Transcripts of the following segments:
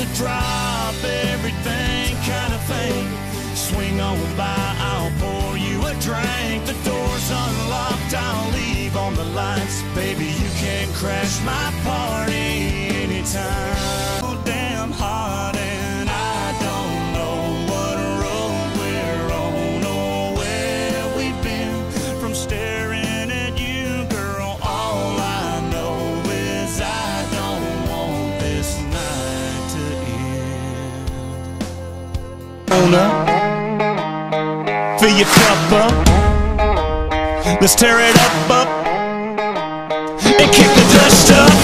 a drop everything kind of thing. Swing on by, I'll pour you a drink. The door's unlocked, I'll leave on the lights. Baby, you can crash my party anytime. So damn hot and I don't know what road we're on or where we've been. From staring at you, girl, all I know is I don't want this night to end. Fill your cup up, let's tear it up, and kick the dust up.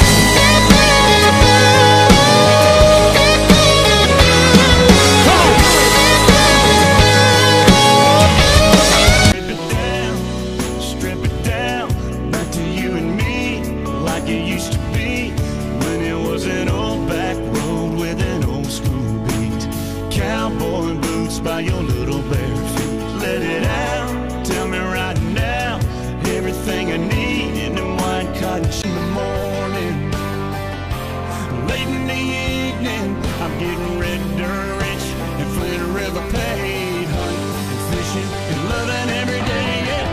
Strip it down, back to you and me, like it used to be, when it was an old back road with an old school beat. Cowboy boots by your little bare feet. Let it out, tell me right now, everything I need in the white cotton in the morning. Late in the evening, I'm getting red dirt rich and Flint River paid, hunting and fishing and loving every day, yeah.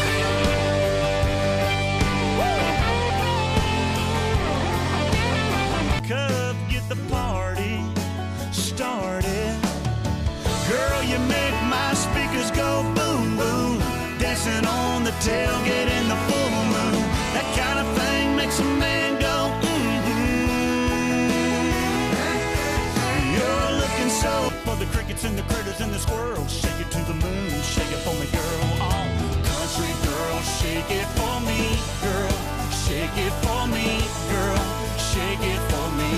Cub, get the party started. Girl, you make my speakers go boom, boom. Dancing on the tailgate in the full moon. That kind of thing makes a man go, You're looking so for the crickets and the critters and the squirrels. Shake it to the moon, shake it for me, girl. Oh, country girl, shake it for me, girl. Shake it for me, girl. Shake it for me.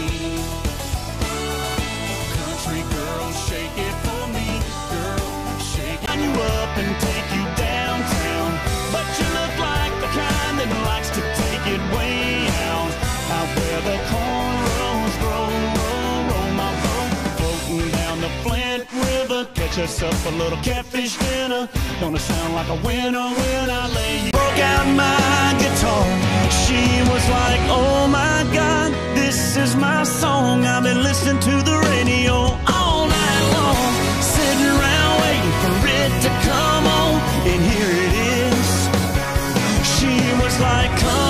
Country girl, shake it for me, girl. Shake it. You up and take you downtown, but you look like the kind that likes to take it way out where the cornrows grow. Roll my boat, floating down the Flint River. Catch us up a little catfish dinner. Gonna sound like a winner when I lay you. Broke out my guitar. She was like, oh my God, this is my song. I've been listening to the radio all night long, sitting around waiting for it to come on, and here it is. She was like, come